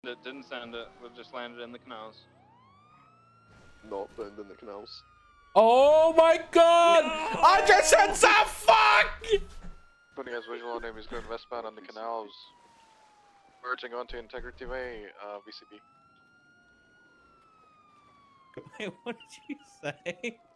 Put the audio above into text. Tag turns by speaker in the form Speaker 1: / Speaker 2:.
Speaker 1: It didn't send it. We just landed in the canals.
Speaker 2: Not burned in the canals.
Speaker 3: Oh my god! No! I just said some fuck!
Speaker 4: Putting as visual name is going westbound on the canals. Merging onto Integrity Way, VCB.
Speaker 3: Wait, what did you say?